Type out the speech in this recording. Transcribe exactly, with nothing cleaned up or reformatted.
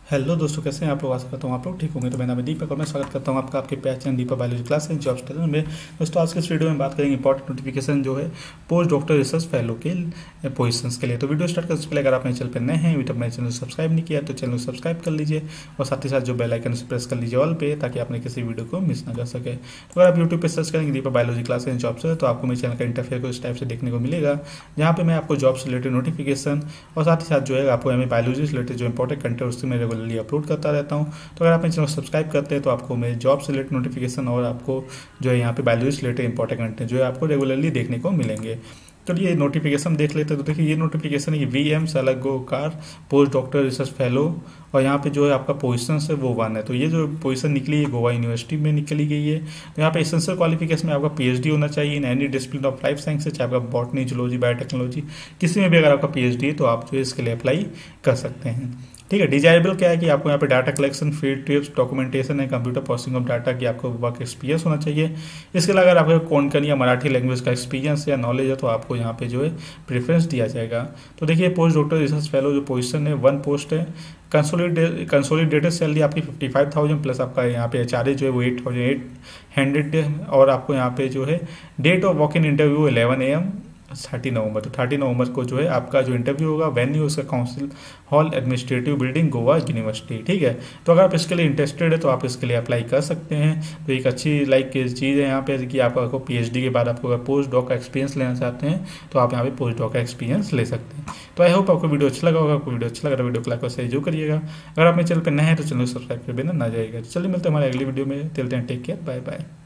Hello दोस्तों, कैसे हैं आप लोग। आशा करता हूँ आप लोग ठीक होंगे। तो मेरा नाम है दीपक और मैं स्वागत करता हूँ आपका आपके प्यार channel Deepak biology class and jobs channel में। दोस्तों आज के इस वीडियो में बात करेंगे इंपॉर्टेंट नोटिफिकेशन जो है पोस्ट डॉक्टर रिसर्च फेलो के पोजीशंस के लिए। तो वीडियो स्टार्ट करने से पहले अगर आप मेरे चैनल पर नए हैं, अभी तक मेरे चैनल को सब्सक्राइब नहीं किया तो चैनल को सब्सक्राइब कर लीजिए और साथ ही साथ जो बेल आइकन से प्रेस कर लीजिए ऑल पे, ताकि आपने किसी वीडियो को मिस ना कर सके। तो अगर आप यूट्यूब पर सर्च करेंगे Deepak biology class and jobs है तो आपको मेरे चैनल का इंटरफेयर को इस टाइप से देखने को मिलेगा, जहाँ पे मैं आपको जॉब से रिलेटेड नोटिफिकेशन और साथ ही साथ जो है आपको एम बायोलॉजी से रिलेटेड जो इंपॉर्टेंट कंटेंट उससे मैं रेगुलरली अपलोड करता रहता हूँ। तो अगर आप मेरे चैनल को सब्सक्राइब करते हैं तो आपको मेरे जॉब से रिलेटेड नोटिफिकेशन और आपको जो है यहाँ पे बायोलॉजी से रिलेटेड इंपॉर्टेंट कंटेंट जो है आपको रेगुलरली देखने को मिलेंगे। तो ये नोटिफिकेशन देख लेते हैं। तो देखिए ये नोटिफिकेशन है V M Salgaocar post doctor research fellow, और यहाँ पे जो है आपका पोजीशन है वो वन है। तो ये जो पोजीशन निकली है गोवा यूनिवर्सिटी में निकली गई है। तो यहाँ पे एसेंशियल क्वालिफिकेशन में आपका पीएचडी होना चाहिए in any discipline of life science, चाहे आपका बॉटनी, जूलॉजी, बायोटेक्नोलॉजी, किसी में भी अगर आपका पीएचडी है तो आप जो है इसके लिए अप्लाई कर सकते हैं। ठीक है। डिजायरेबल क्या है कि आपको यहाँ पे data collection, field trips, documentation है, कंप्यूटर प्रोसेसिंग ऑफ डाटा की आपको वर्क एक्सपीरियंस होना चाहिए। इसके अलावा अगर आपको कोंकणी या मराठी लैंग्वेज का एक्सपीरियंस या नॉलेज है तो आपको यहाँ पे जो है प्रेफरेंस दिया जाएगा। तो देखिए पोस्ट डॉक्टर रिसर्च फेलो जो पोजीशन है वन पोस्ट है। कंसोलिडेट कंसोलिडेटेड सैलरी आपकी फिफ्टी फाइव थाउजेंड प्लस आपका यहाँ पे एच आर ए जो है वो एट थाउजेंड एट हंड्रेड, और आपको यहाँ पे जो है date of walk in interview eleven A M thirty November. तो थर्टी नवंबर को जो है आपका जो इंटरव्यू होगा वेन्यू उसका council hall administrative building Goa University. ठीक है। तो अगर आप इसके लिए इंटरेस्टेड है तो आप इसके लिए अप्लाई कर सकते हैं। तो एक अच्छी लाइक चीज़ है यहाँ पे कि आप आपको पीएचडी के बाद आपको अगर पोस्ट डॉक का एक्सपीरियंस लेना चाहते हैं तो आप यहाँ पे पोस्ट डॉक का एक्सपीरियंस ले सकते हैं। तो आई होप आपको वीडियो अच्छा लगा होगा। आपको वीडियो अच्छा लगा तो वीडियो को लाइक और शेयर जरूर करिएगा। अगर आप मेरे चैनल पर नए हैं तो चैनल को सब्सक्राइब कर देना ना जाएगा। चलिए मिलते हैं हमारे अगली वीडियो में। चलते हैं, टेक केयर, बाय बाय।